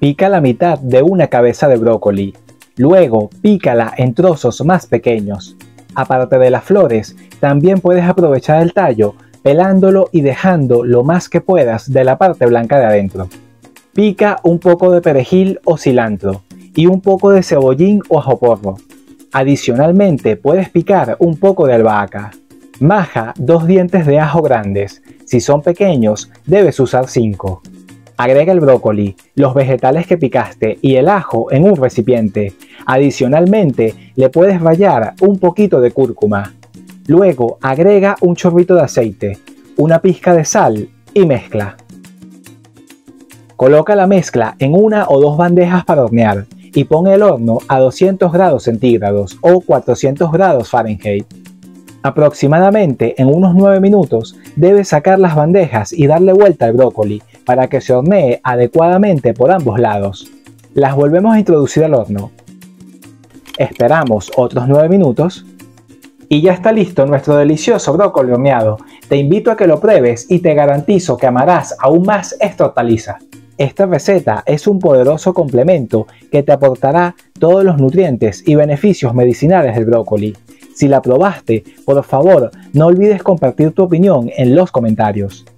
Pica la mitad de una cabeza de brócoli. Luego, pícala en trozos más pequeños. Aparte de las flores, también puedes aprovechar el tallo pelándolo y dejando lo más que puedas de la parte blanca de adentro. Pica un poco de perejil o cilantro y un poco de cebollín o ajo porro. Adicionalmente, puedes picar un poco de albahaca. Maja 2 dientes de ajo grandes. Si son pequeños, debes usar 5. Agrega el brócoli, los vegetales que picaste y el ajo en un recipiente. Adicionalmente, le puedes rallar un poquito de cúrcuma. Luego, agrega un chorrito de aceite, una pizca de sal y mezcla. Coloca la mezcla en una o 2 bandejas para hornear y pon el horno a 200 grados centígrados o 400 grados Fahrenheit. Aproximadamente en unos 9 minutos debes sacar las bandejas y darle vuelta al brócoli para que se hornee adecuadamente por ambos lados. Las volvemos a introducir al horno. Esperamos otros 9 minutos y ya está listo nuestro delicioso brócoli horneado. Te invito a que lo pruebes y te garantizo que amarás aún más esta hortaliza. Esta receta es un poderoso complemento que te aportará todos los nutrientes y beneficios medicinales del brócoli. Si la probaste, por favor, no olvides compartir tu opinión en los comentarios.